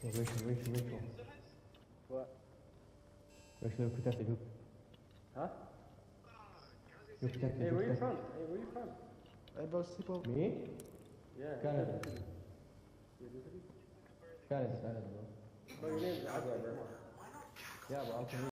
Wait. What? Wait, look at it. Huh? Look at it. Hey, where you from? Hey, where you from? Hey, bro, sleep over. Me? Yeah. Canada. You live in- Canada, bro. Bro, your name's Agua, bro. Yeah, bro, I'm from